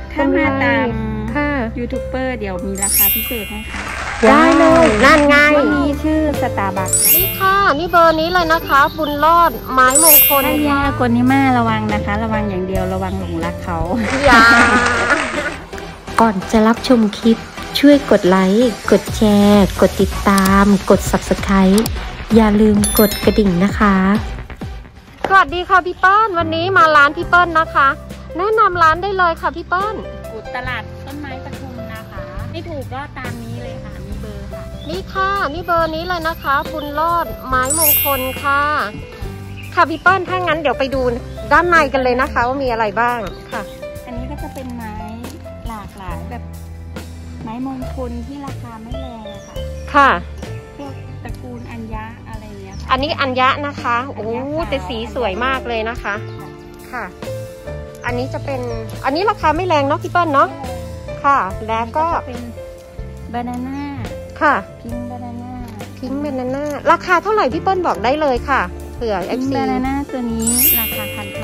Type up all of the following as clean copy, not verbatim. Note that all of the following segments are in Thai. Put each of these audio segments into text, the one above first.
ถ้ามาตามยูทูบเบอร์เดี๋ยวมีราคาพิเศษให้ค่ะได้เลยนั่นไงมีชื่อสตาร์บัคนี่ค่ะนี่เบอร์นี้เลยนะคะบุญรอดไม้มงคลถ้ายากคนนี้มาระวังนะคะระวังอย่างเดียวระวังหลงรักเขาอย่าก่อนจะรับชมคลิปช่วยกดไลค์กดแชร์กดติดตามกด Subscribe อย่าลืมกดกระดิ่งนะคะสวัสดีค่ะพี่เปิ้ลวันนี้มาร้านพี่เปิ้ลนะคะแนะนำร้านได้เลยค่ะพี่เปิ้ลตลาดต้นไม้ปทุมนะคะไม่ถูกก็ตามนี้เลยค่ะมีเบอร์ค่ะนี่ค่ะนี่เบอร์นี้เลยนะคะบุญรอดไม้มงคลค่ะค่ะพี่เปิ้ลถ้างั้นเดี๋ยวไปดูด้านในกันเลยนะคะว่ามีอะไรบ้างค่ะอันนี้ก็จะเป็นไม้หลากหลายแบบไม้มงคลที่ราคาไม่แรงค่ะค่ะพวกตระกูลอัญญะอะไรเงี้ยอันนี้อัญญะนะคะโอ้แต่สีสวยมากเลยนะคะค่ะอันนี้จะเป็นอันนี้ราคาไม่แรงเนาะพี่เปิ้ลเนาะค่ะแล้วก็เป็นบานาน่าค่ะพิงบานาน่าราคาเท่าไหร่พี่เปิ้ลบอกได้เลยค่ะเผื่อ FC บานาน่าตัวนี้ราคา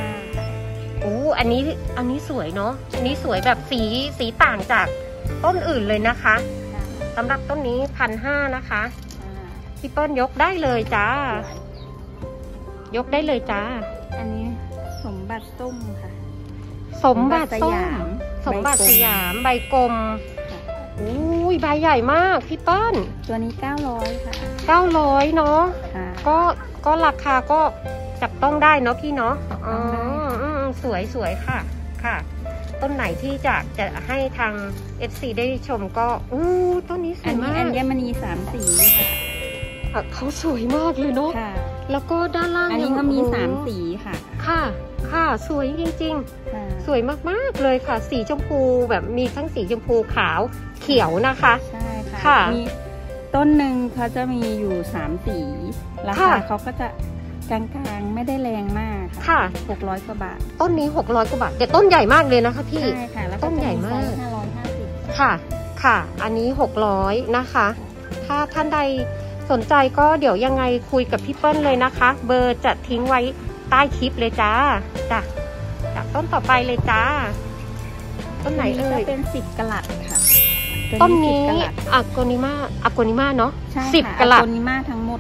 1,500 โอ้อันนี้สวยเนาะอันนี้สวยแบบสีต่างจากต้นอื่นเลยนะคะสำหรับต้นนี้1,500นะคะพี่เปิ้ลยกได้เลยจ้ายกได้เลยจ้าอันนี้สมบัติส้มค่ะสมบัติสยามใบกลมอุ้ยใบใหญ่มากพี่เปิ้ลตัวนี้900ค่ะ 900เนาะก็ราคาก็จับต้องได้เนาะพี่เนาะอ๋อสวยค่ะค่ะต้นไหนที่จะให้ทาง FC ได้ชมก็ต้นนี้สวยมากอัญมณี3 สีค่ะเขาสวยมากเลยเนาะแล้วก็ด้านล่างอันนี้ก็มี3 สีค่ะค่ะสวยจริงๆสวยมากๆเลยค่ะสีชมพูแบบมีทั้งสีชมพูขาวเขียวนะคะใช่ค่ะมีต้นหนึ่งเขาจะมีอยู่3 สีราคาเขาก็จะกลางๆไม่ได้แรงมากค่ะ600 กว่าบาทต้นนี้600 กว่าบาทแต่ต้นใหญ่มากเลยนะคะพี่ใช่ค่ะแล้วต้นใหญ่มาก 550 ค่ะอันนี้600นะคะถ้าท่านใดสนใจก็เดี๋ยวยังไงคุยกับพี่เปิ้ลเลยนะคะเบอร์จะทิ้งไว้ใต้คลิปเลยจ้าจากต้นต่อไปเลยจ้าต้นไหนเอ่ยเป็น10 กะรัตค่ะต้นนี้อะโกนิมาเนาะ10 กะรัตอะโกนิมาทั้งหมด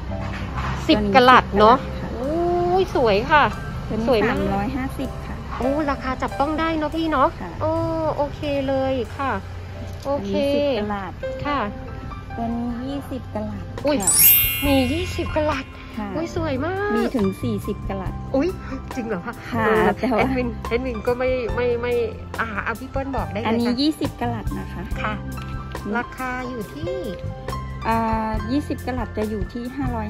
10 กะรัตเนาะโอ้ยสวยค่ะสวยมาก350ค่ะโอ้ราคาจับต้องได้เนาะพี่เนาะโอเคเลยค่ะโอเค 10 กะรัตค่ะตัวนี้20 กะรัตอุ้ยมี20 กะรัตอุ้ยสวยมากมีถึง40 กะรัตอุ้ยจริงเหรอคะแต่ว่าแอดมินก็ไม่พี่เปิ้ลบอกได้เลยอันนี้20 กะรัตนะคะค่ะราคาอยู่ที่ 20 กะรัตจะอยู่ที่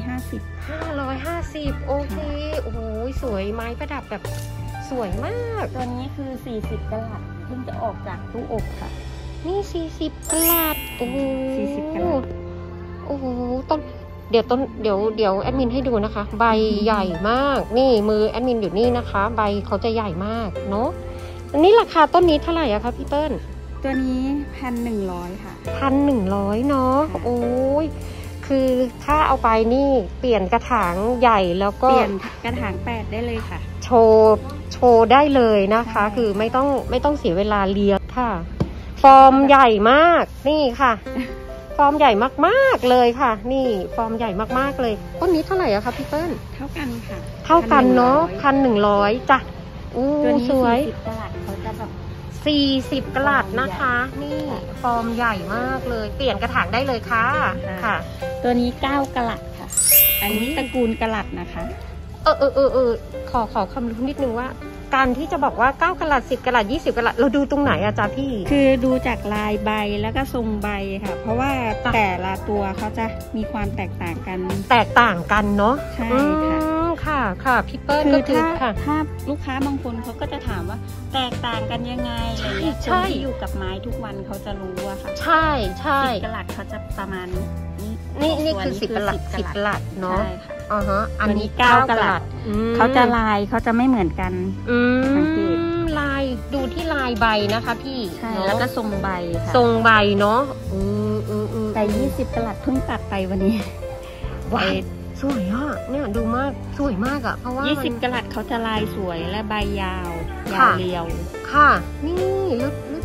550 โอเคโอ้โหสวยไม้ประดับแบบสวยมากตัวนี้คือ40 กะรัตเพิ่งจะออกจากตู้อบค่ะนี่40 กะรัตโอ้โห 40 กะรัตโอ้โหเดี๋ยวแอดมินให้ดูนะคะใบใหญ่มากนี่มือแอดมินอยู่นี่นะคะใบเขาจะใหญ่มากเนาะอันนี้ราคาต้นนี้เท่าไหร่อะคะพี่เปิ้ลตัวนี้1,100ค่ะ 1,100เนาะโอ้ยคือถ้าเอาไปนี่เปลี่ยนกระถางใหญ่แล้วก็เปลี่ยนกระถาง8ได้เลยค่ะโชว์ได้เลยนะคะคือไม่ต้องเสียเวลาเลี้ยงค่ะฟอร์มใหญ่มากนี่ค่ะฟอร์มใหญ่มากๆเลยค่ะนี่ฟอร์มใหญ่มากๆเลยต้นนี้เท่าไหร่อะคะพี่เปิ้ลเท่ากันค่ะเท่ากันเนาะ1,100จ้ะสวย 40 กะรัตเขาจะแบบ 40 กะรัตนะคะนี่ฟอร์มใหญ่มากเลยเปลี่ยนกระถางได้เลยค่ะตัวนี้9 กะรัตค่ะอันนี้ตระกูลกะรัตนะคะขอคำรู้นิดนึงว่าการที่จะบอกว่า9 กะรัต10 กะรัต20 กะรัตเราดูตรงไหนอะจ๊ะพี่คือดูจากลายใบแล้วก็ทรงใบค่ะเพราะว่าแต่ละตัวเขาจะมีความแตกต่างกันเนาะใช่ค่ะพี่เปิ้ลก็คือถ้าลูกค้าบางคนเขาก็จะถามว่าแตกต่างกันยังไงอะไรเงี้ยคนที่อยู่กับไม้ทุกวันเขาจะรู้อะค่ะใช่ 10 กะรัตเขาจะประมาณนี่คือ10 กะรัตเนาะอันนี้9 กะรัตเขาจะลายเขาจะไม่เหมือนกันสังเกตลายดูที่ลายใบนะคะพี่ใช่แล้วก็ทรงใบค่ะทรงใบเนาะแต่20 กะรัตเพิ่งตัดไปวันนี้ว้าวสวยอ่ะเนี่ยดูมากสวยมากอ่ะเพราะว่า 20 กะรัตเขาจะลายสวยและใบยาวเรียวค่ะนี่แล้วดูสิ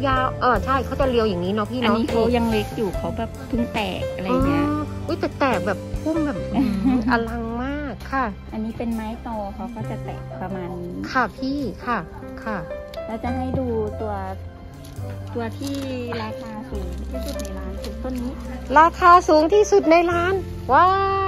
ยาวใช่เขาจะเรียวอย่างนี้เนาะพี่อันเนาะนี้เขายังเล็กอยู่เขาแบบเพิ่งแตกอะไรเงี้ยอุ้ยแต่แตกแบบพุ่งแบบ อลังมากค่ะอันนี้เป็นไม้โตเขาก็จะแตกประมาณนี้ค่ะพี่ค่ะค่ะแล้วจะให้ดูตัวที่ราคาสูงที่สุดในร้านคือต้นนี้ราคาสูงที่สุดในร้านว้าว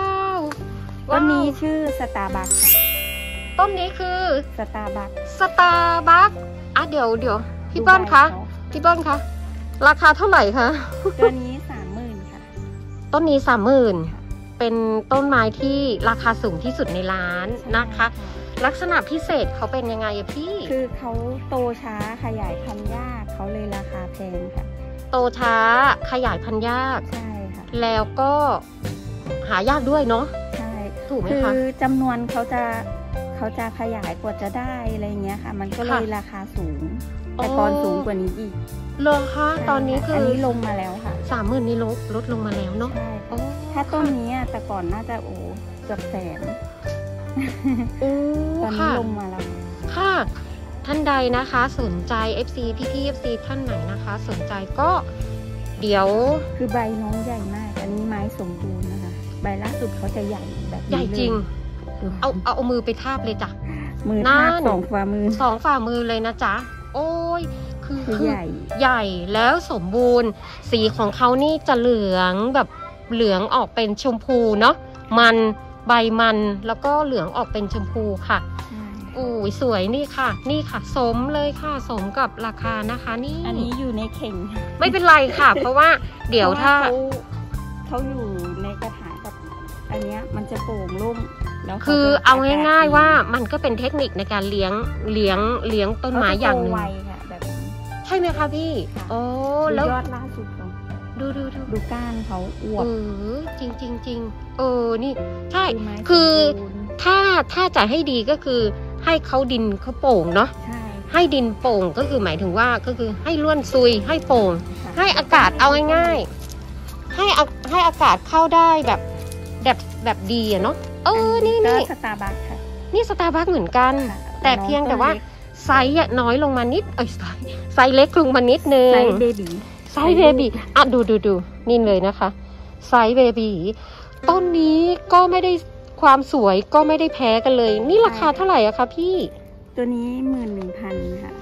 ต้นนี้ชื่อสตาร์บัคค่ะต้นนี้คือสตาร์บัคสตาร์บัคเดี๋ยวพี่เปิ้ลคะพี่เปิ้ลคะราคาเท่าไหร่คะตัวนี้30,000ค่ะต้นนี้30,000เป็นต้นไม้ที่ราคาสูงที่สุดในร้านนะคะ ลักษณะพิเศษเขาเป็นยังไงอะพี่คือเขาโตช้าขยายพันธุ์ยากเขาเลยราคาแพงค่ะโตช้าขยายพันธุ์ยากใช่ค่ะแล้วก็หายากด้วยเนาะใช่ถูกไหมคืคะอจำนวนเขาจะขยายกว่าจะได้อะไรเงี้ยค่ะ มันก็เลยราคาสูง แต่ก่อนสูงกว่านี้อีกเลยคะตอนนี้คืออันนี้ลงมาแล้วค่ะ 30,000นี่ลดลงมาแล้วเนาะใช่ถ้าต้นนี้แต่ก่อนน่าจะเกือบแสนโอ้ตอนนี้ค่ะลงมาแล้วค่ะท่านใดนะคะสนใจ FC พี่ FC ท่านไหนนะคะ สนใจก็เดี๋ยวคือใบน้องใหญ่มาก อันนี้ไม้สมบูรณ์นะคะ ใบล่าสุดเขาจะใหญ่แบบนี้ใหญ่จริงเลยเอามือไปทาบเลยจ้ะมือนั่ทาน บ2 ฝ่ามือ 2 ฝ่ามือเลยนะจ๊ะโอ้ยคือใหญ่ใหญ่แล้วสมบูรณ์ สีของเขานี่จะเหลืองแบบเหลืองออกเป็นชมพูเนาะมันใบมันแล้วก็เหลืองออกเป็นชมพูค่ะโอ้ยสวยนี่ค่ะ นี่ค่ะ สมเลยค่ะสมกับราคานะคะนี่อันนี้อยู่ในเข่งไม่เป็นไรค่ะ เพราะว่าเดี๋ยวถ้าเขาอยู่ในกระถางกับอันเนี้ยมันจะโปร่งโล่งแล้วคือเอาง่ายๆว่ามันก็เป็นเทคนิคในการเลี้ยงต้นไม้อย่างหนึ่งไวค่ะแบบนี้ใช่ไหมคะพี่โอ้แล้แล้ว วยอดล่าสุดของดูก้านเขาอวบจริงนี่ใช่ไม้คือสมบูรณ์ถ้าจะให้ดีก็คือให้เขาดินเขาโป่งเนาะใช่ให้ดินโป่งก็คือหมายถึงว่าก็คือให้ล้วนซุยให้โป่งค่ะให้อากาศเอาง่ายๆให้อากาศเข้าได้แบบดีอะเนาะนี่ก็สตาร์บัคค่ะนี่สตาร์บัคเหมือนกันค่ะแต่เพียงแต่ว่าไซส์น้อยลงมานิดไซส์เล็กลงมานิดนึงไซส์เบบีไซส์เบบีดูนี่เลยนะคะไซส์เบบีต้นนี้ก็ไม่ได้ความสวยก็ไม่ได้แพ้กันเลยนี่ราคาเท่าไหร่อะคะพี่ตัวนี้11,000ค่ะ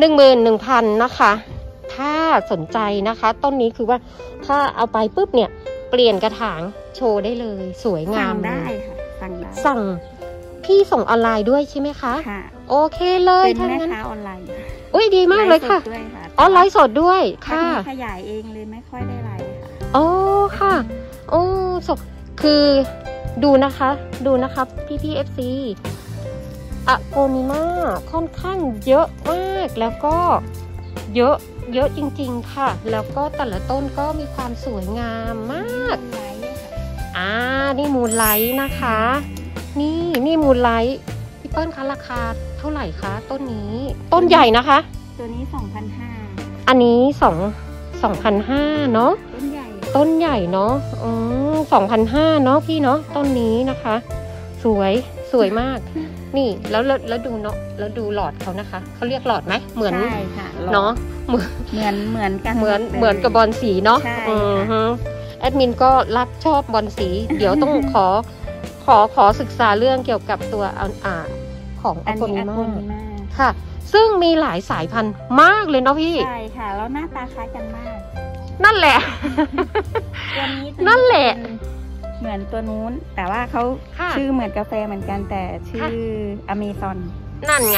11,000นะคะ ถ้าสนใจนะคะต้นนี้คือว่าถ้าเอาไปปุ๊บเนี่ยเปลี่ยนกระถางโชว์ได้เลยสวยงาสั่งมได้ค่ะสั่งได้สั่งพี่ส่งออนไลน์ด้วยใช่ไหมคะค่ะโอเคเลยเป็นถ้าแม่งั้นค้าออนไลน์อุ้ยดีมากเลยค่ะไฟ์สดด้วยค่ะอ๋อไลฟ์สดด้วยค่ะค่ะขยายเองเลยไม่ค่อยได้ไลฟ์ค่ะโอ้ค่ะโอ้คือดูนะคะพี่ FC อะโกนิมาค่อนข้างเยอะมากแล้วก็เยอะจริงๆค่ะ แล้วก็แต่ละต้นก็มีความสวยงามมากไลฟ์ค่ะนี่มูนไลท์นะคะ นี่มูนไลท์พี่เปิ้ลคะราคาเท่าไหร่คะต้นนี้ต้นใหญ่นะคะตัวนี้2,500 อันนี้2,500เนาะต้นใหญ่เนาะ2,500เนาะพี่เนาะต้นนี้นะคะ สวยมาก นี่แล้วดูเนาะแล้วดูหลอดเขานะคะเขาเรียกหลอดไหมเหมือนใช่ค่ะเนาะเหมือนกันเหมือนกับบอลสีเนาะใช่แอดมินก็รับชอบบอลสี เดี๋ยวต้องขอศึกษาเรื่องเกี่ยวกับตัวของอันโกนี้นิอามาโกนิมาค่ะ ซึ่งมีหลายสายพันธุ์มากเลยเนาะพี่ใช่ค่ะ แล้วหน้าตาคล้ายกันมากนั่นแหละตัวนี้นั่นแหละเหมือนตัวนู้น แต่ว่าเขาค่ะชื่อเหมือนกาแฟเหมือนกันแต่ชื่ออเมซอนนั่นไง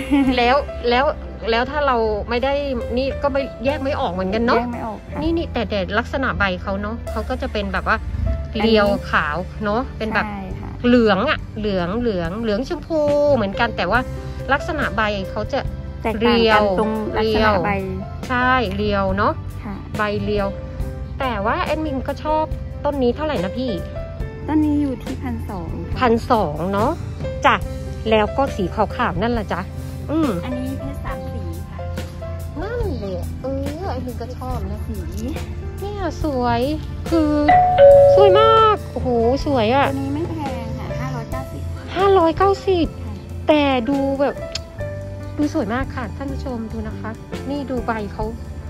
แล้วถ้าเราไม่ได้นี่ก็ไม่แยกไม่ออกเหมือนกันเนาะแยกไม่ออกค่ะนี่แต่ลักษณะใบเขาเนาะเขาก็จะเป็นแบบว่าเรียวขาวเนาะเป็นแบบใช่ค่ะเหลืองเหลืองชมพูเหมือนกันแต่ว่าลักษณะใบเขาจะแตกต่างกันตรงลักษณะใบใช่เรียวเนาะค่ะใบเรียว แต่ว่าแอดมินก็ชอบต้นนี้เท่าไหร่นะพี่ต้นนี้อยู่ที่1,200 1,200เนาะจ้ะแล้วก็สีขาวๆนั่นละจ๊ะอันนี้เพชร3 สีค่ะนั่นเลยไอ้มินก็ชอบนะสีเนี่ยสวยคือสวยมากโอ้โหสวยอ่ะตัวนี้ไม่แพงค่ะ590 แต่ดูแบบดูสวยมากค่ะท่านผู้ชมดูนะคะ นี่ดูใบเขา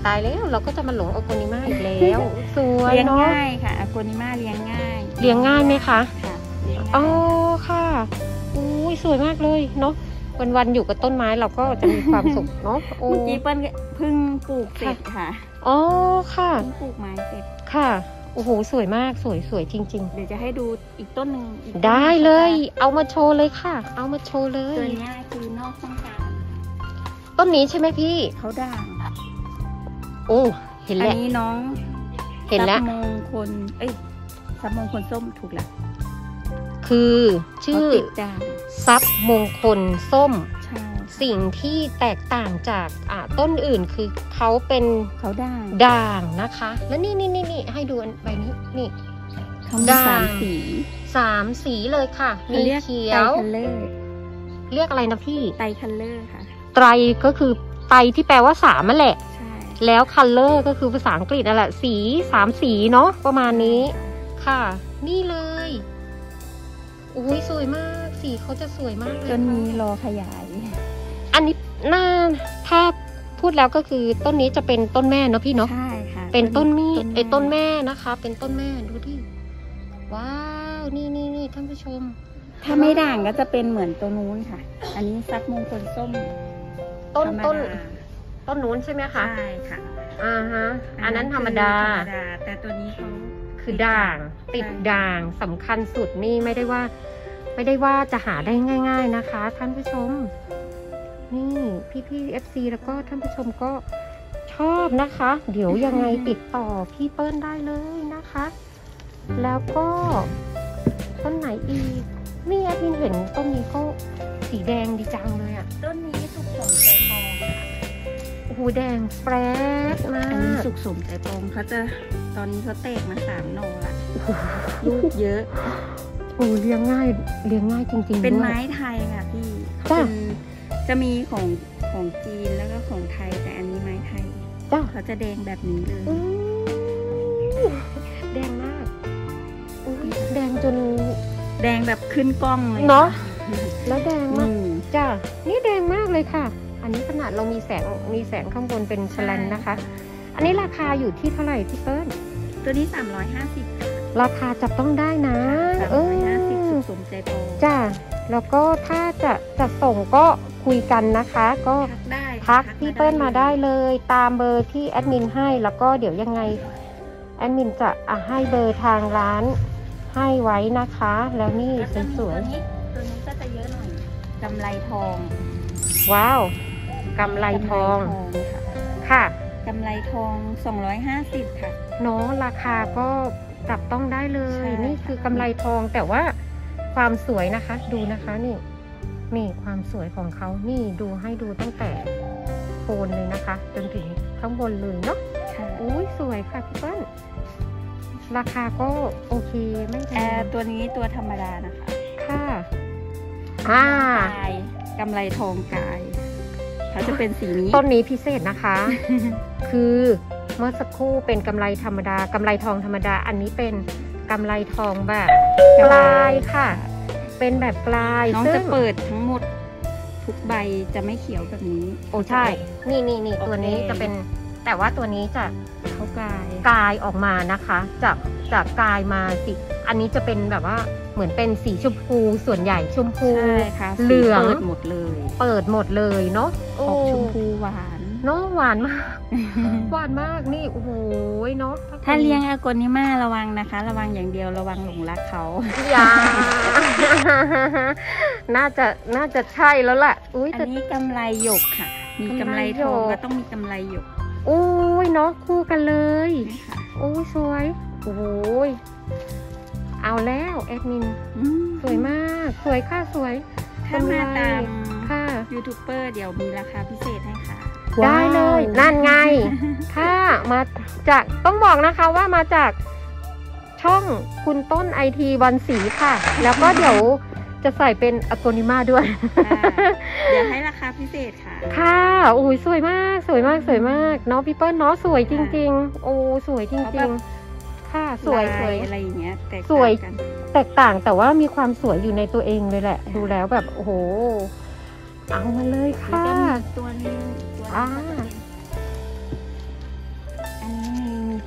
ตายแล้วเราก็จะมาหลงอโกนิมาอีกแล้วสวยเนาะเลี้ยงง่ายค่ะอโกนิมาเลี้ยงง่ายไหมคะค่ะเลี้ยงง่ายอ๋อค่ะอุ้ยสวยมากเลยเนาะวันๆอยู่กับต้นไม้เราก็จะมีความสุขเนาะเมื่อกี้เปิ้ลเพิ่งปลูกเสร็จค่ะอ๋อค่ะเพิ่งปลูกไม้เสร็จค่ะโอ้โหสวยมากสวยจริงๆเดี๋ยวจะให้ดูอีกต้นหนึ่งได้เลยเอามาโชว์เลยค่ะเอามาโชว์เลยตัวนี้คือนอกต้องการต้นนี้ใช่ไหมพี่เขาด่างโอ้เห็นแล้วอันนี้น้องเห็นแล้วซับมงคลซับมงคลส้มถูกแล้วคือชื่อซับมงคลส้มสิ่งที่แตกต่างจากต้นอื่นคือเขาด่างนะคะแล้วนี่ให้ดูใบนี้นี่ด่างสามสีเลยค่ะมีเขียวเรียกอะไรนะพี่ไตรคัลเลอร์ค่ะไตรก็คือไตรที่แปลว่าสามนั่นแหละแล้วคัลเลอร์ก็คือภาษาอังกฤษนั่นแหละสี3 สีเนาะประมาณนี้ค่ะนี่เลยอุ้ยสวยมากสีเขาจะสวยมากเลยต้นนี้รอขยายอันนี้ถ้าพูดแล้วก็คือต้นนี้จะเป็นต้นแม่เนาะพี่เนาะใช่ค่ะเป็นต้นต้นแม่นะคะเป็นต้นแม่ดูดิว้าวนี่ท่านผู้ชมถ้าไม่ด่างก็จะเป็นเหมือนตัวนู้นค่ะอันนี้ซับมงคลส้มต้นนู้นใช่ไหมคะใช่ค่ะฮะอันนั้นธรรมดาแต่ตัวนี้เขาคือด่างติดด่างสำคัญสุดนี่ไม่ได้ว่าจะหาได้ง่ายๆนะคะท่านผู้ชมนี่พี่FC แล้วก็ท่านผู้ชมก็ชอบนะคะเดี๋ยวยังไงติดต่อพี่เปิ้ลได้เลยนะคะแล้วก็ต้นไหนอีกนี่แอดมินเห็นต้นนี้ก็สีแดงดีจังเลยอ่ะต้นนี้สุขสมใจปองค่ะโอ้โหแดงแปรดมากอันนี้สุขสมใจปองเขาจะตอนนี้เขาแตกมา3 หน่อละลูกเยอะโอ้เลี้ยงง่ายจริงๆเป็นไม้ไทยค่ะพี่จะมีของจีนแล้วก็ของไทยแต่อันนี้ไม้ไทยเขาจะแดงแบบนี้เลยแดงมากแดงจนแดงแบบขึ้นกล้องเลยเนาะแล้วแดงมากจ้ะนี่แดงมากเลยค่ะอันนี้ขนาดเรามีแสงข้างบนเป็นแฉลนนะคะอันนี้ราคาอยู่ที่เท่าไหร่พี่เปิ้ลตัวนี้350 ราคาจับต้องได้นะ 350สุขสมใจปองจ้ะแล้วก็ถ้าจะส่งก็คุยกันนะคะก็ทักพี่เปิ้ลมาได้เลยตามเบอร์ที่แอดมินให้แล้วก็เดี๋ยวยังไงแอดมินจะให้เบอร์ทางร้านให้ไว้นะคะแล้วนี่สวยตัวนี้ก็จะเยอะหน่อยกำไลทองว้าวกำไลทองค่ะกำไลทอง250ค่ะเนาะราคาก็จับต้องได้เลยนี่คือกำไลทองแต่ว่าความสวยนะคะดูนะคะนี่ความสวยของเขานี่ให้ดูตั้งแต่โคนเลยนะคะจนถึงข้างบนเลยเนาะอุ้ยสวยค่ะพี่เปิ้ลราคาก็โอเคไม่แพงตัวนี้ตัวธรรมดานะคะค่ะกำไลทองกายเขาจะเป็นสีนี้ต้นนี้พิเศษนะคะ คือเมื่อสักครู่เป็นกำไลธรรมดากำไลทองธรรมดาอันนี้เป็นกำไลทองแบบกลายค่ะเป็นแบบกลายน้องจะเปิดทั้งหมดทุกใบจะไม่เขียวแบบนี้โอ้ใช่นี่ตัวนี้จะเป็นแต่ว่าตัวนี้จะเขากลายออกมานะคะจากกลายมาสิอันนี้จะเป็นแบบว่าเหมือนเป็นสีชมพูส่วนใหญ่ชมพูเหลืองเปิดหมดเลยเนาะออกชมพูหวานเนาะหวานมากนี่โอ้โหเนาะถ้าเลี้ยงอโกนิมาระวังนะคะระวังอย่างเดียวระวังหลงรักเขาอย่าน่าจะใช่แล้วล่ะอันนี้กำไลหยกค่ะมีกำไลทองก็ต้องมีกำไลหยกโอ้ยเนาะคู่กันเลยโอ้ยสวยโอ้ยเอาแล้วแอดมินสวยมากสวยค่ะสวยถ้ามาตามค่ะยูทูบเบอร์เดี๋ยวมีราคาพิเศษให้ค่ะได้เลยนั่นไงถ้ามาจากต้องบอกนะคะว่ามาจากช่องคุณต้นไอทีวันศรีค่ะแล้วก็เดี๋ยวจะใส่เป็นอโกนิมาด้วยเดี๋ยวให้ราคาพิเศษค่ะค่ะโอ้ยสวยมากเนาะพี่เปิ้ลเนาะสวยจริงๆโอ้สวยจริงๆค่ะสวยอะไรอย่างเงี้ยสวยแตกต่างแต่ว่ามีความสวยอยู่ในตัวเองเลยแหละดูแล้วแบบโอ้โหเอามาเลยค่ะตัวนี้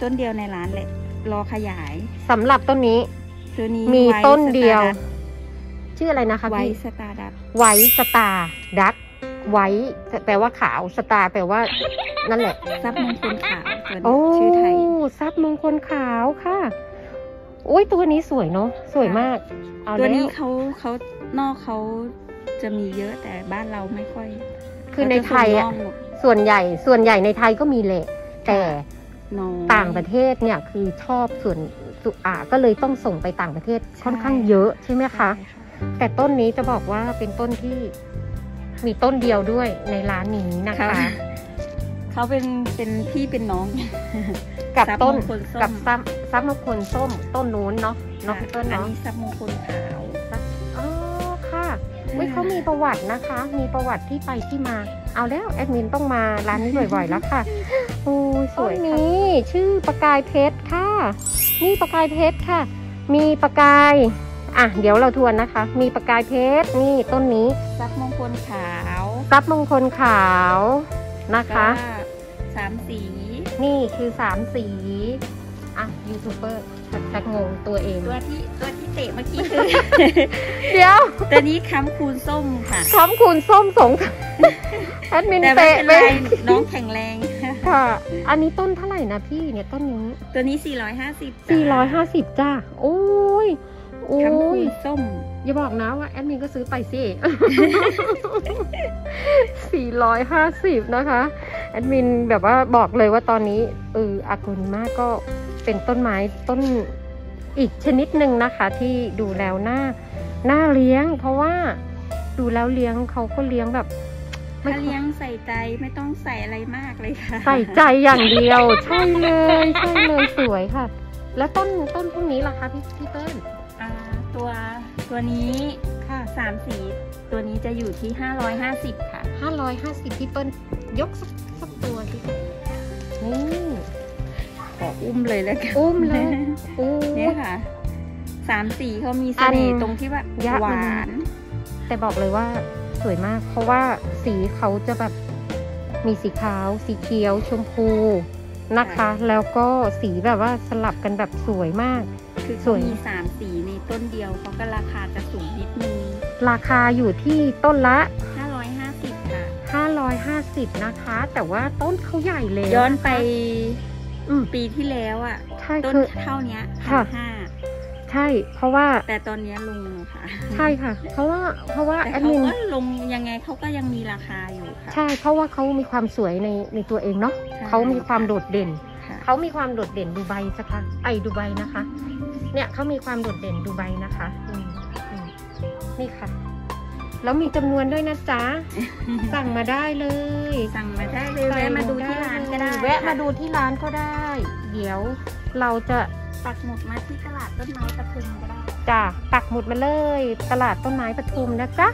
ต้นเดียวในร้านแหละรอขยายสำหรับต้นนี้ตัวนี้มีต้นเดียวชื่ออะไรนะคะพี่ไวสตาร์ดักไวสตาร์ดักไวแปลว่าขาวสตาร์แปลว่านั่นแหละทรัพย์มงคลขาวตัวนี้ชื่อไทยทรัพย์มงคลขาวค่ะโอ้ยตัวนี้สวยเนาะสวยมากตัวนี้เขานอกเขาจะมีเยอะแต่บ้านเราไม่ค่อยคือในไทยอ่ะส่วนใหญ่ในไทยก็มีแหละแต่ต่างประเทศเนี่ยคือชอบก็เลยต้องส่งไปต่างประเทศค่อนข้างเยอะใช่ไหมคะแต่ต้นนี้จะบอกว่าเป็นต้นที่มีต้นเดียวด้วยในร้านนี้นะคะเขาเป็นพี่เป็นน้องกับต้นกับซับมงคลส้มต้นนู้นเนาะต้นเนาะอันนี้ซับมงคลขาวอ๋อค่ะเขามีประวัตินะคะมีประวัติที่ไปที่มาเอาแล้วแอดมินต้องมาร้านนี้บ่อยๆแล้วค่ะโอ้สวยนี้ชื่อประกายเพชรค่ะนี่ประกายเพชรค่ะมีประกายเดี๋ยวเราทวนนะคะมีประกายเพชรนี่ต้นนี้ซับมงคลขาวซับมงคลขาวนะคะ 3 สีนี่คือ3 สียูทูบเบอร์ชักงงตัวเองตัวที่เตะเมื่อกี้คือเดี๋ยวตัวนี้ค้ำคูณส้มค่ะค้ำคูณส้มสงแอดมินเตะไปน้องแข็งแรงค่ะอันนี้ต้นเท่าไหร่นะพี่เนี่ยต้นนี้ตัวนี้450 จ้าโอ้ยค้ำคูณส้มอย่าบอกนะว่าแอดมินก็ซื้อไปสิ450นะคะแอดมินแบบว่าบอกเลยว่าตอนนี้อากูนิมาก็เป็นต้นไม้ต้นอีกชนิดหนึ่งนะคะที่ดูแล้วน่าเลี้ยงเพราะว่าดูแล้วเลี้ยงเขาก็เลี้ยงแบบถ้าเลี้ยงใส่ใจไม่ต้องใส่อะไรมากเลยค่ะใส่ใจอย่างเดียวใช่เลยสวยค่ะแล้วต้นพวกนี้ล่ะคะพี่เปิ้ลตัวนี้ค่ะ3 สีตัวนี้จะอยู่ที่550ค่ะ 550พี่เปิ้ลยกสักตัวสินี่ขออุ้มเลยแล้วกันอุ้มเลยเนี่ยค่ะ3 สีเขามีเสน่ห์ตรงที่ว่าหวานแต่บอกเลยว่าสวยมากเพราะว่าสีเขาจะแบบมีสีขาวสีเขียวชมพูนะคะแล้วก็สีแบบว่าสลับกันแบบสวยมากคือสวยมี3 สีในต้นเดียวเขาก็ราคาจะสูงนิดนึงราคาอยู่ที่ต้นละ 550ค่ะ 550นะคะแต่ว่าต้นเขาใหญ่เลยย้อนไปปีที่แล้วต้นเท่านี้ใช่เพราะว่าแต่ตอนนี้ลงค่ะใช่ค่ะเพราะว่าแอดมินลงยังไงเขาก็ยังมีราคาอยู่ค่ะใช่เพราะว่าเขามีความสวยในตัวเองเนาะเขามีความโดดเด่นเขามีความโดดเด่นดูไบสักค่ะดูไบนะคะเนี่ยเขามีความโดดเด่นดูไบนะคะนี่ค่ะแล้วมีจำนวนด้วยนะจ๊ะสั่งมาได้เลยแวะมาดูที่ร้านก็ได้แวะมาดูที่ร้านก็ได้เดี๋ยวเราจะปักหมุดมาที่ตลาดต้นไม้ปทุมก็ได้จ้ะปักหมุดมาเลยตลาดต้นไม้ปทุมนะจ๊ะ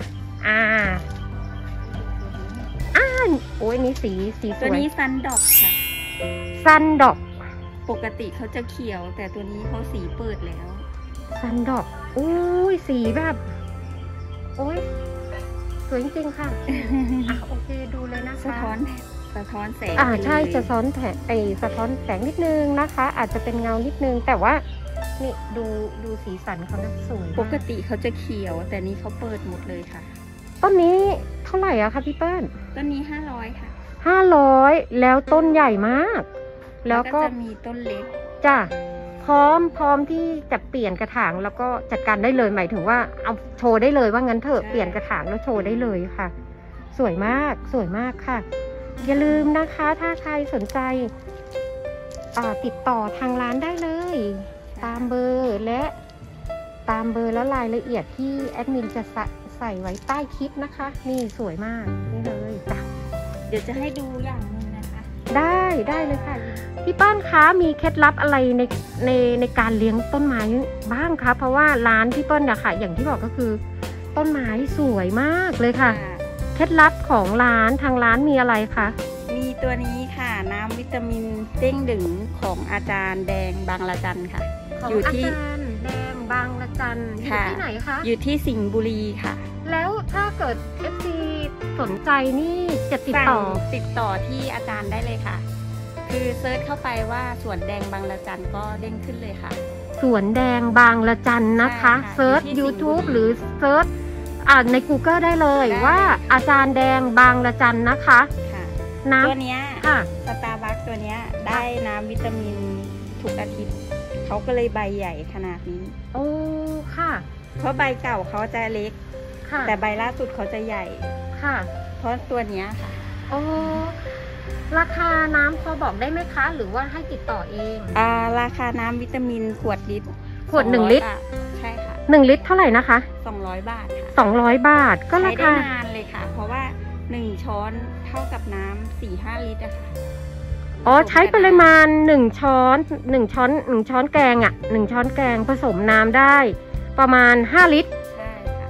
โอ้ยนี่สีสวยตัวนี้ซันดอกค่ะซันดอกปกติเขาจะเขียวแต่ตัวนี้เขาสีเปิดแล้วซันดอกอุ้ยสีแบบโอ้ยสวยจริงๆค่ะโอเคดูเลยนะคะสะท้อนแสงใช่สะท้อนสะท้อนแสงนิดนึงนะคะอาจจะเป็นเงานิดนึงแต่ว่านี่ดูสีสันเขานะสวยปกติเขาจะเขียวแต่นี้เขาเปิดหมดเลยค่ะต้นนี้เท่าไหร่อะคะพี่เปิ้ลต้นนี้500ค่ะ 500แล้วต้นใหญ่มากแล้วก็จะมีต้นเล็กจ้ะพร้อมที่จะเปลี่ยนกระถางแล้วก็จัดการได้เลยหมายถึงว่าเอาโชว์ได้เลยว่างั้นเถอะเปลี่ยนกระถางแล้วโชว์ได้เลยค่ะสวยมากค่ะอย่าลืมนะคะถ้าใครสนใจติดต่อทางร้านได้เลยตามเบอร์และรายละเอียดที่แอดมินจะใส่ไว้ใต้คลิปนะคะนี่สวยมากนี่เลยจ้ะเดี๋ยวจะให้ดูอย่างนึงนะคะได้เลยค่ะพี่ป้านคะมีเคล็ดลับอะไรในการเลี้ยงต้นไม้บ้างคะเพราะว่าร้านพี่ป้านเนี่ยค่ะอย่างที่บอกก็คือต้นไม้สวยมากเลยค่ะเคล็ดลับของทางร้านมีอะไรคะมีตัวนี้ค่ะน้ำวิตามินเด้งดึงของอาจารย์แดงบางละจันค่ะอยู่ที่อาจารย์แดงบางละจันอยู่ที่ไหนคะอยู่ที่สิงห์บุรีค่ะแล้วถ้าเกิด FC สนใจนี่จะติดต่อที่อาจารย์ได้เลยค่ะคือเซิร์ชเข้าไปว่าสวนแดงบางละจันก็เด้งขึ้นเลยค่ะสวนแดงบางละจันนะคะเซิร์ช YouTube หรือเซิร์ชใน Google ได้เลยว่าอาจารย์แดงบางละจันนะคะน้ำตัวเนี้ยสตาร์บัคตัวเนี้ยได้น้ำวิตามินทุกอาทิตย์เขาก็เลยใบใหญ่ขนาดนี้โอ้ค่ะเพราะใบเก่าเขาจะเล็กแต่ใบล่าสุดเขาจะใหญ่ค่ะเพราะตัวเนี้ยค่ะโอ้ราคาน้ำพอบอกได้ไหมคะหรือว่าให้ติดต่อเองราคาน้ำวิตามินขวดลิตรขวด1 ลิตรใช่ค่ะ 1 ลิตรเท่าไหร่นะคะ 200 บาทค่ะ 200 บาทก็ราคาใช้ได้นานเลยค่ะเพราะว่า1 ช้อนเท่ากับน้ำ 4-5 ลิตรอะค่ะอ๋อใช้ปริมาณ1 ช้อนแกง1 ช้อนแกงผสมน้ำได้ประมาณ5 ลิตรใช่ค่ะ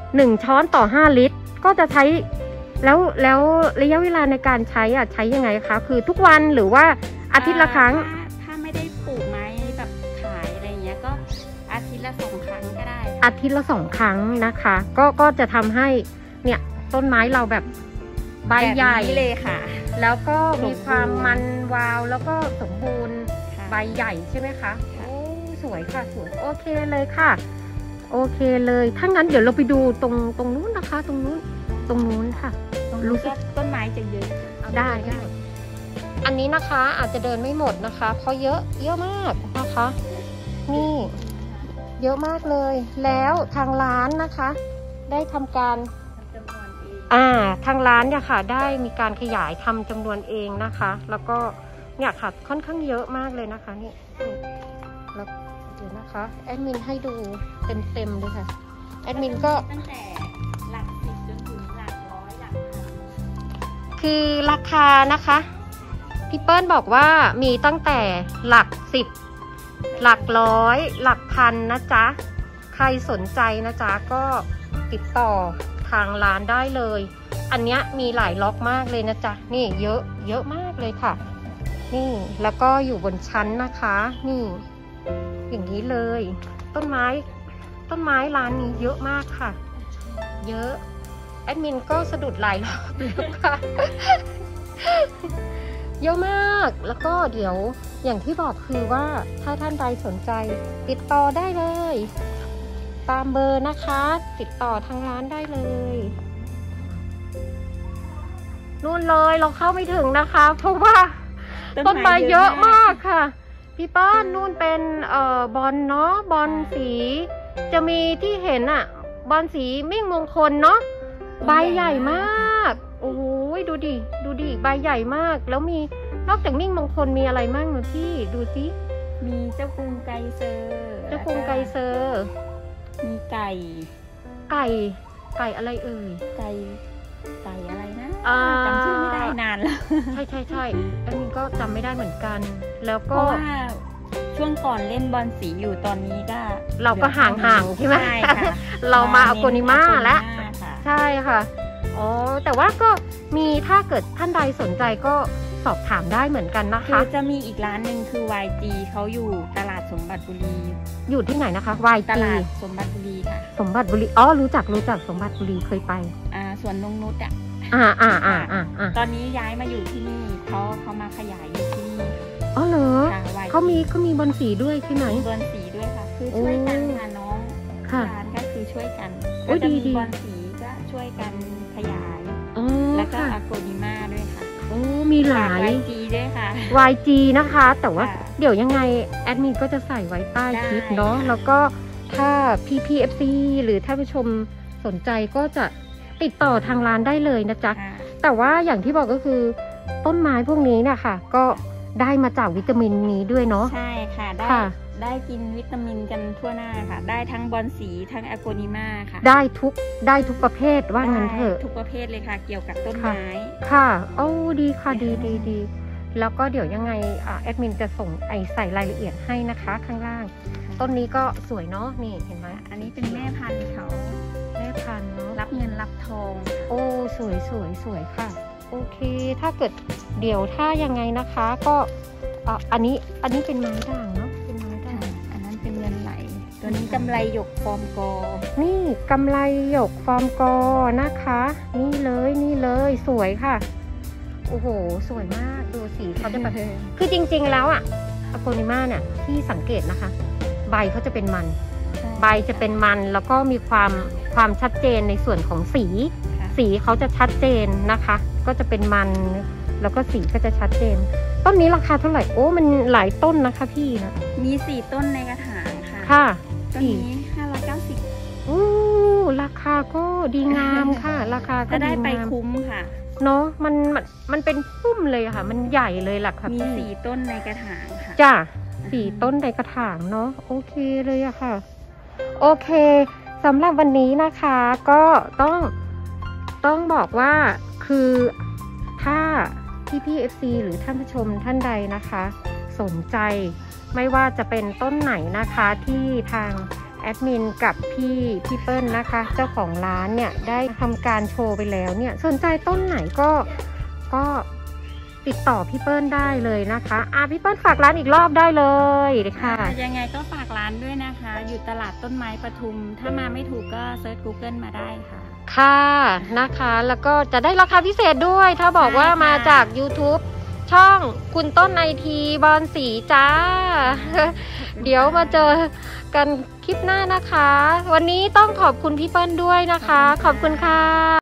1 ช้อนต่อ5 ลิตรก็จะใช้แล้วระยะเวลาในการใช้ใช้ยังไงคะคือทุกวันหรือว่าอาทิตย์ละครั้งถ้าไม่ได้ปลูกไม้แบบขายอะไรเงี้ยก็อาทิตย์ละ2 ครั้งก็ได้อาทิตย์ละ2 ครั้งนะคะก็จะทำให้เนี่ยต้นไม้เราแบบใบใหญ่เลยค่ะแล้วก็มีความมันวาวแล้วก็สมบูรณ์ใบใหญ่ใช่ไหมคะโอ้สวยค่ะสวยโอเคเลยค่ะโอเคเลยถ้างั้นเดี๋ยวเราไปดูตรงนู้นนะคะตรงนู้นค่ะรู้สึกต้นไม้จะเยอะได้อันนี้นะคะอาจจะเดินไม่หมดนะคะเพราะเยอะมากนะคะนี่เยอะมากเลยแล้วทางร้านนะคะได้ทำการทางร้านเนี่ยค่ะได้มีการขยายทำจำนวนเองนะคะแล้วก็เนี่ยค่ะค่อนข้างเยอะมากเลยนะคะนี่แล้วเดี๋ยวนะคะแอดมินให้ดูเต็มเลยค่ะแอดมินก็ตั้งแต่หลัก10จนถึงหลักร้อยหลักพันคือราคานะคะพี่เปิ้ลบอกว่ามีตั้งแต่หลัก10หลักร้อยหลักพันนะจ๊ะใครสนใจนะจ๊ะก็ติดต่อทางร้านได้เลยอันเนี้ยมีหลายล็อกมากเลยนะจ๊ะนี่เยอะมากเลยค่ะนี่แล้วก็อยู่บนชั้นนะคะนี่อย่างนี้เลยต้นไม้ร้านนี้เยอะมากค่ะเยอะแอดมินก็สะดุดหลายรอบแล้วค่ะ เยอะมากแล้วก็เดี๋ยวอย่างที่บอกคือว่าถ้าท่านใดสนใจติดต่อได้เลยตามเบอร์นะคะติดต่อทางร้านได้เลยนู่นเลยเราเข้าไม่ถึงนะคะเพราะว่าต้นไม้เยอะมากค่ะพี่ป้านนู่นเป็นบอลเนาะบอลสีจะมีที่เห็นบอลสีมิ่งมงคลเนาะใบใหญ่มากโอ้ยดูดิใบใหญ่มากแล้วมีนอกจากมิ่งมงคลมีอะไรมั่งพี่ดูสิมีเจ้าคุงไกเซอร์มีไก่อะไรเอ่ยไก่อะไรนะจำชื่อไม่ได้นานแล้วใช่อันนี้ก็จำไม่ได้เหมือนกันแล้วก็ช่วงก่อนเล่นบอลสีอยู่ตอนนี้ก็เราก็ห่างใช่ไหมเรามาอโกนิมาแล้วใช่ค่ะอ๋อแต่ว่าก็มีถ้าเกิดท่านใดสนใจก็สอบถามได้เหมือนกันนะคะคือจะมีอีกร้านหนึ่งคือ YG เขาอยู่ตลาดสมบัติบุรีอยู่ที่ไหนนะคะ YG ตลาดสมบัติบุรีค่ะสมบัติบุรีอ๋อรู้จักสมบัติบุรีเคยไปสวนนงนุชตอนนี้ย้ายมาอยู่ที่นี่เขามาขยายอยู่ที่นี่อ๋อเหรอเขามีบอลสีด้วยที่ไหนบอลสีด้วยค่ะคือช่วยกันค่ะน้องร้านก็คือช่วยกันก็จะมีบอลสีก็ช่วยกันขยายแล้วก็อะโกนิมาด้วยค่ะโอ้มีหลาย YG ด้วยค่ะ YG นะคะแต่ว่าเดี๋ยวยังไงแอดมินก็จะใส่ไว้ใต้คลิปเนาะแล้วก็ถ้า PPFC หรือท่านผู้ชมสนใจก็จะติดต่อทางร้านได้เลยนะจ๊ะแต่ว่าอย่างที่บอกก็คือต้นไม้พวกนี้เนี่ยค่ะก็ได้มาจากวิตามินนี้ด้วยเนาะใช่ค่ะได้กินวิตามินกันทั่วหน้าค่ะได้ทั้งบอลสีทั้งอะโกนิมาค่ะได้ทุกประเภทว่างั้นเถอะทุกประเภทเลยค่ะเกี่ยวกับต้นไม้ค่ะโอ้ดีค่ะดีแล้วก็เดี๋ยวยังไงแอดมินจะส่งใส่รายละเอียดให้นะคะข้างล่างต้นนี้ก็สวยเนาะนี่เห็นไหมอันนี้เป็นแม่พันธุ์เขาแม่พันธุ์เนาะรับเงินรับทองโอ้สวยค่ะโอเคถ้าเกิดเดี๋ยวถ้ายังไงนะคะก็อันนี้เป็นไม้ด่างเนาะเป็นไม้ด่างอันนั้นเป็นเงินไหลตัวนี้กำไรหยกฟอร์มกอนี่กำไรหยกฟอร์มกอนะคะนี่เลยสวยค่ะโอ้โหสวยมากดูสีเขาจะแบบคือจริงๆแล้วอะอโกนิมาเนี่ยที่สังเกตนะคะใบเขาจะเป็นมันใบจะเป็นมันแล้วก็มีความชัดเจนในส่วนของสีเขาจะชัดเจนนะคะ ก็จะเป็นมันแล้วก็สีก็จะชัดเจนต้นนี้ราคาเท่าไหร่โอ้มันหลายต้นนะคะพี่นะมี4ต้นในกระถางค่ะค่ะต้นนี้590 โอ้ราคาก็ดีงามค่ะราคาก็ได้ไปคุ้มค่ะเนาะมันเป็นพุ่มเลยค่ะมันใหญ่เลยล่ะค่ะมี4ต้นในกระถางค่ะจ้ะ4ต้นในกระถางเนาะโอเคเลยอะค่ะโอเคสำหรับวันนี้นะคะก็ต้องบอกว่าคือถ้าพี่ FC หรือท่านผู้ชมท่านใดนะคะสนใจไม่ว่าจะเป็นต้นไหนนะคะที่ทางแอดมินกับพี่เปิ้ลนะคะเจ้าของร้านเนี่ยได้ทำการโชว์ไปแล้วเนี่ยสนใจต้นไหนก็ติดต่อพี่เปิ้ลได้เลยนะคะพี่เปิ้ลฝากร้านอีกรอบได้เลยค่ะยังไงก็ฝากร้านด้วยนะคะอยู่ตลาดต้นไม้ปทุมถ้ามาไม่ถูกก็เซิร์ช Google มาได้ค่ะค่ะนะคะแล้วก็จะได้ราคาพิเศษด้วยถ้าบอกว่ามาจาก YouTube ช่องคุณต้นไอทีบอนสีจ้าเดี๋ยวมาเจอกันคลิปหน้านะคะวันนี้ต้องขอบคุณพี่เปิ้ลด้วยนะคะขอบคุณค่ะ